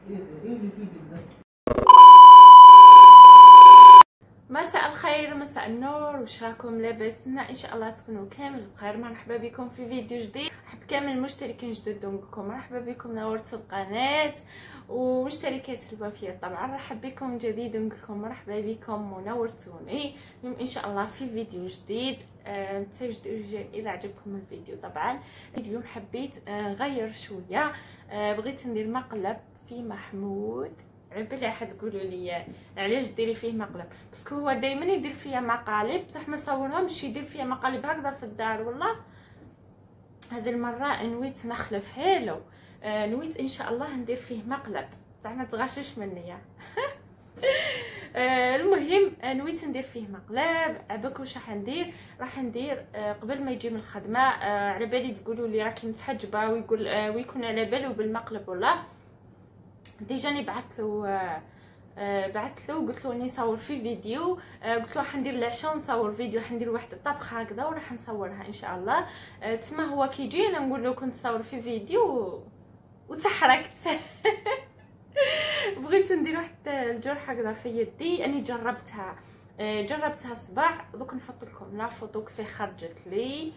مساء الخير، مساء النور، واش راكم لاباسنا؟ ان شاء الله تكونوا كامل بخير. مرحبا بكم في فيديو جديد. نحب كامل المشتركين جدد نقول لكم مرحبا بكم، نورتوا القناه، ومشتركات الوفيه طبعا رحب بكم جديد نقول لكم مرحبا بكم ونورتوني. اليوم ان شاء الله في فيديو جديد. تسجلوا اذا عجبكم الفيديو. طبعا اليوم حبيت نغير شويه، بغيت ندير مقلب في محمود. بلي حتقولوا لي علاش ديري فيه مقلب؟ باسكو هو دائما يدير فيا مقالب، بصح ما صورهمش، يدير فيا مقالب هكذا في الدار. والله هذه المره نويت نخلفها له، نويت ان شاء الله ندير فيه مقلب، بصح ما تغشش مني. المهم نويت ندير فيه مقلب. عباك واش راح ندير قبل ما يجي من الخدمه. على بالي تقولوا لي راكي متحجبه ويقول ويكون على باله بالمقلب. والله ديجاني بعثت له قلت له اني نصور في فيديو، قلت له حندير العشاء ونصور فيديو، حندير واحد الطبخه هكذا وراح نصورها ان شاء الله. تسمى هو كيجي انا نقول له كنت نصور في فيديو وتحركت. بغيت ندير واحد الجرح هكذا في يدي، اني جربتها الصباح. دوك نحط لكم لا فوتو كيف خرجت لي.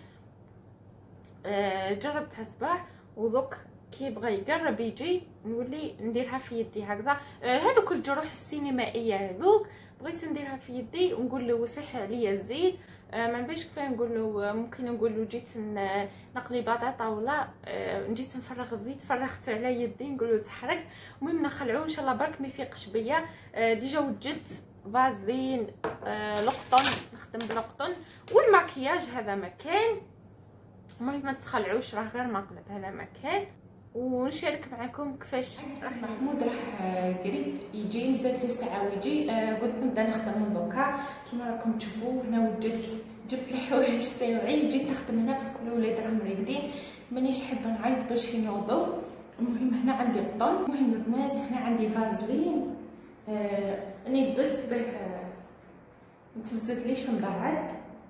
جربتها الصباح ودوك كي بغى يقرب يجي نولي نديرها في يدي هكذا. هذوك الجروح السينمائيه هذوك بغيت نديرها في يدي ونقول له وصح عليا الزيت. ما نبيش كيف نقول له، ممكن نقول له جيت نقلي بطاطا ولا جيت نفرغ الزيت، فرغت على يدي نقول له تحركت. المهم نخلعوه ان شاء الله برك ما يفيقش بيا. ديجا وجدت فازلين، لقطن، نخدم بلقطن، والماكياج هذا مكان. المهم ما تخلعوش، راه غير مقلب هذا مكان. ونشارك معكم كيفاش محمود راح قريب يجي، مازالت له ساعه ويجي. قلت نبدا نخدم من دوكا كيما راكم تشوفوا. هنا جبت الحوايج ساوعي، جيت نخدم هنا بس كل الولاد راهم راقدين، مانيش حابه نعيط باش ينوضوا. المهم هنا عندي قطن. المهم البنات هنا عندي فازلين، اني لبست به متفزتليش من بعد.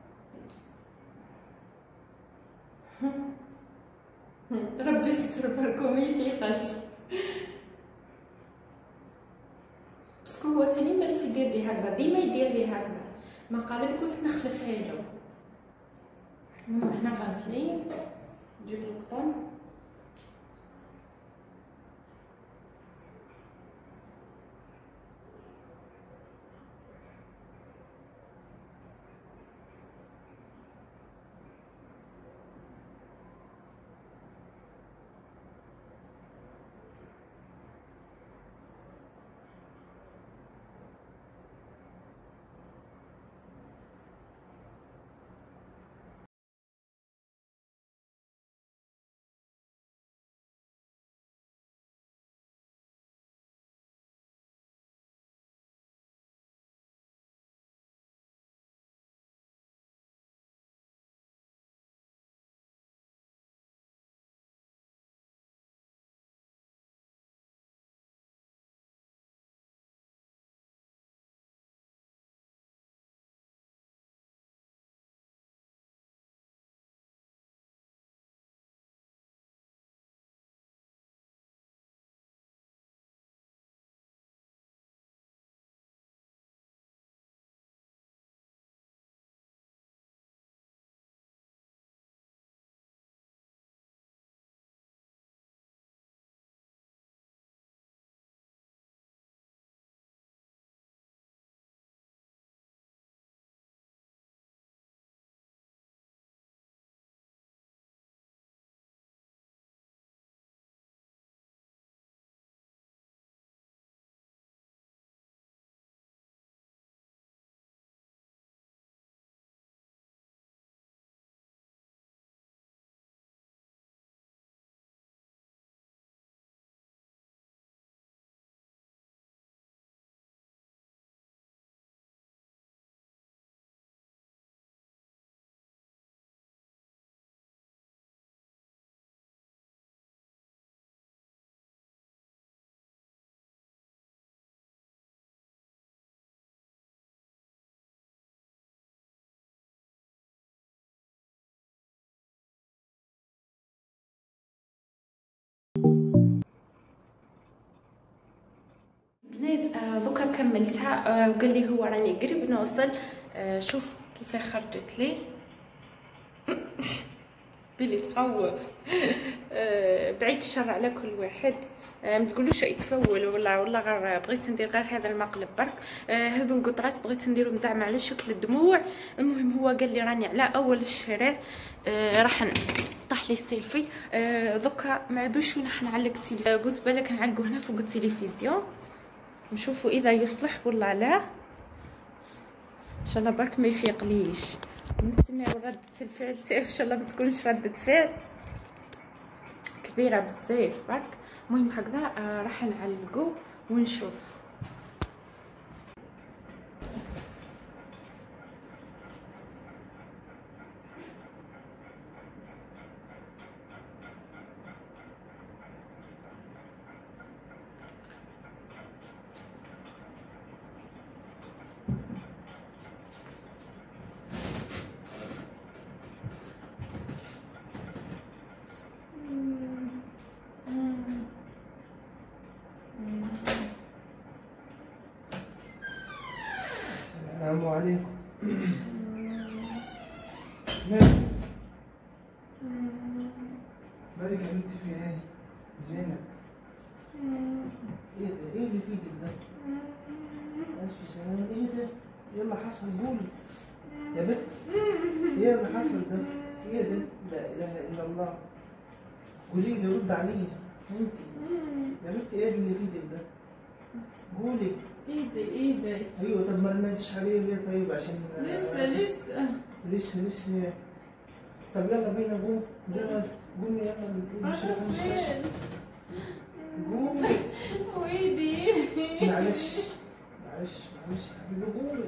ربي يستر بركم يفيقش، باسكو هو ثاني مالف يدير لي هكذا، ديما يدير لي هكذا مقالب. قلت نخلفها له. المهم هنا فازلين، نجيب القطن دوكا كملتها وقال لي هو راني قريب نوصل. شوف كيف خرجت لي بلي تخوف. بعيد الشر على كل واحد، ما تقولوش يتفول ولا غير بغيت ندير غير هذا المقلب برك. هذو القطرات بغيت نديرهم زعما على شكل الدموع. المهم هو قال لي راني على اول الشارع، راح طاح لي السيلفي. دوكا ما بيش وين راح نعلق التليفون. قلت بالك نعلقو هنا فوق التلفزيون نشوفوا اذا يصلح ولا لا. ان شاء الله برك ما يفيقليش. نستناو ردة الفعل تاعو، ان شاء الله ما تكونش ردة فعل كبيره بزاف برك. المهم هكذا راح نعلقو ونشوف. السلام عليكم. مالك؟ مالك يا بنتي في ايه؟ زينب. ايه ده؟ ايه اللي في ايدك ده؟ ألف سلامة. ايه ده؟ ايه اللي حصل؟ قولي يا بنت. ايه اللي حصل ده؟ ايه ده؟ لا اله الا الله. قولي لي، رد عليا انت يا بنتي. ايه اللي في ايدك ده؟ قولي. ايدي. ايوه. طب ما رنيتش عليه ليه طيب؟ عشان لسه. طب يلا بينا قوم. قومي يلا نروح المستشفى. قومي. وايدي معلش يا حبيبي. قومي.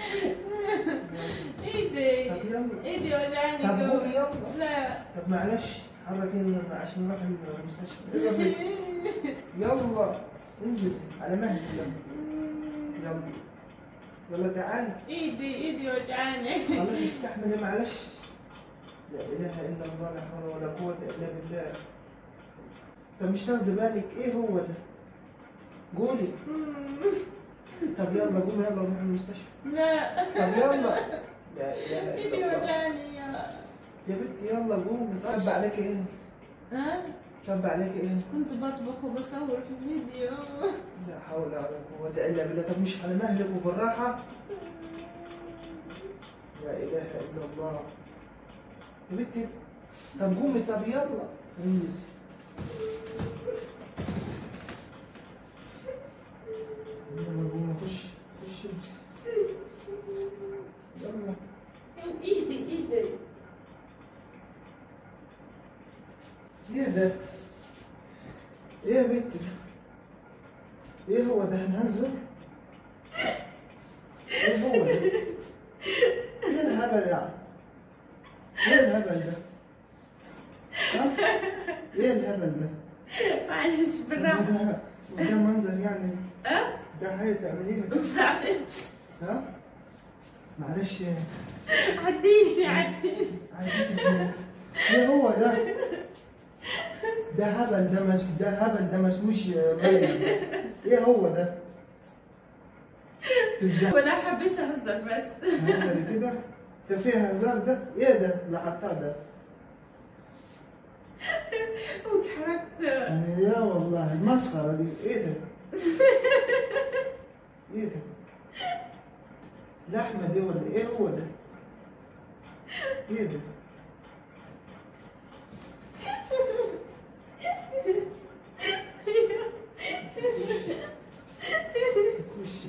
ايدي. طب يلا. ايدي وجعاني. طب قومي يلا. لا. طب معلش حركي عشان نروح المستشفى. يلا انجزي على مهلك. يلا تعالي. ايدي وجعاني. خلاص استحملي معلش. لا اله الا الله، لا حول ولا قوه الا بالله. طب مش تاخدي بالك ايه هو ده؟ قولي. طب يلا قومي يلا نروح المستشفى. لا. طب يلا. لا اله الا ايدي الله. وجعاني يا بنتي يلا قومي. طب عليك ايه؟ طب عليك ايه؟ كنت بطبخ وبصور في الفيديو. لا حول ولا قوه الا بالله. طب مش على مهلك وبالراحه. لا اله الا الله يا بنتي. طب قومي. طب يلا انجزي. يلا قومي. خش البس. يلا. ايدي. ايه ده؟ ايه يا بنتي ده؟ ايه هو ده؟ هنهزر؟ ايه هو ده؟ ايه الهبل يعني؟ ايه الهبل ده؟ ها؟ ايه الهبل ده؟ معلش بالراحه. ده منظر يعني. ده حاجه تعمليها كده؟ معلش. ها؟ معلش. عديني. عديني فين؟ ايه هو ده؟ ده هبل ده مسوش ميت. ايه هو ده؟ تفزع. وانا حبيت اهزر بس. هزر كده؟ ده فيها هزار ده؟ ايه ده اللي حطاه ده؟ وتحركت. يا والله المسخرة دي. ايه ده؟ ايه ده؟ لحمة دي ولا ايه هو ده؟ ايه ده؟ كوشي.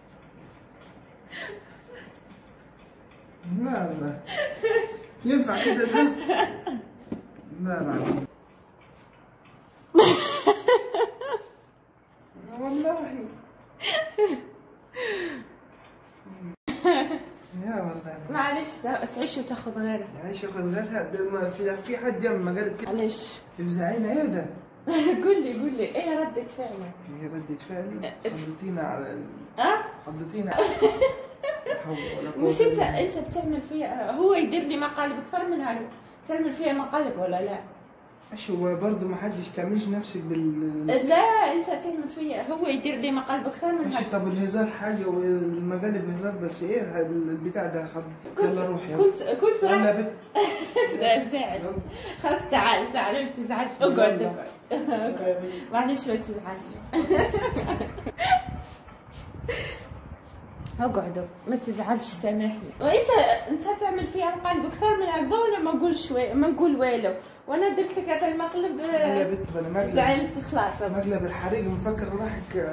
لا ينفع كده ده؟ لا العظيم. والله يا والله. معلش تعيش وتاخذ غيرها. تعيش وتاخذ غيرها. ده ما في حد يما قال كده. معلش. تفزعينا. ايه ده؟ قول لي ايه ردة فعلك؟ هي ردة فعلي. خضتينا على خضتينا. مش انت بتعمل فيها. هو يدير لي مقالب اكثر منها. تعمل فيها مقالب ولا لا؟ ايش هو برضه ما حدش تعملش نفسك لا انت تعمل فيا، هو يدير لي مقلب اكثر من ماشي. هذا. طب الهزار حاجه والمقالب هزار، بس ايه البتاع ده خد. يلا روح يلا. كنت يلا راح يا بت. زعل. يلا. خلاص تعال ما تزعلش، اقعد يلا. اقعد. يلا يا بت. معلش ما تزعلش. اقعد ما تزعلش، سامحني. انت تعمل فيها مقلب اكثر من هكذا، وانا ما نقول والو، وانا درت لك هذا المقلب. يلا يا بت، انا مقلب. زعلت خلاص. مقلب الحريق مفكر روحك.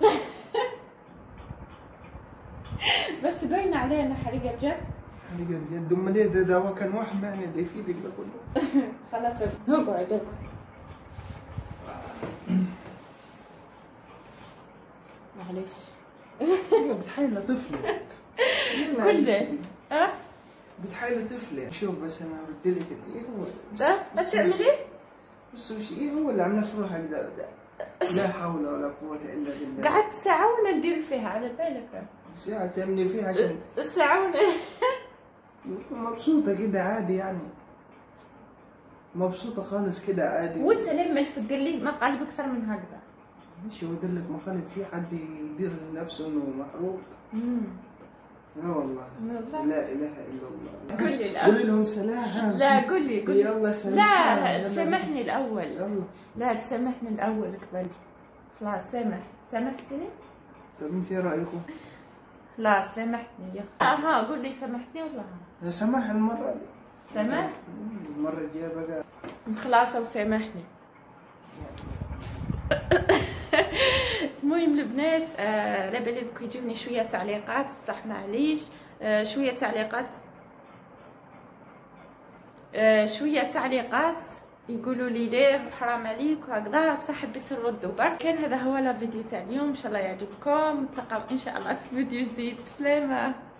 بس باين علينا حريقه بجد. حريقه بجد. امال ايه ده هو كان وهم يعني اللي يفيدك ده كله. خلاص اقعد. معلش. بتحايل طفلك. كله. بتحايل طفلك. شوف بس انا قلت لك ايه هو بس تعمل ايه؟ بص وش ايه هو اللي عملنا في روحك ده. لا حول ولا قوة الا بالله. قعدت ساعة وانا ندير فيها على بالك. ساعة تعملي فيها عشان ساعة وانا مبسوطة كده عادي يعني. مبسوطة خالص كده عادي. وانت لما تدير لي مقالب اكثر من هكذا. ماشي. هو ده لك مقالب في حد يدير لنفسه انه محروق؟ لا والله. لا اله الا الله. قول لي لا. قولي لهم سلام. لا قول لي يلا سلام. لا تسامحني الاول. يلا. لا تسامحني الاول قبل. خلاص سامحتني. طب انت ايه رايكم؟ لا سامحتني يا اخي. قول لي سامحتني ولا يا سماح المرة دي. سامح. المرة الجاية بقى. خلاص وسامحني. المهم البنات، على بالي دوك يجوني شويه تعليقات، بصح معليش. شويه تعليقات يقولوا لي ليه حرام عليك وهكذا، بصح حبيت نردوا برك. كان هذا هو الفيديو تاع اليوم، ان شاء الله يعجبكم. نتلاقاو ان شاء الله في فيديو جديد. بسلامه.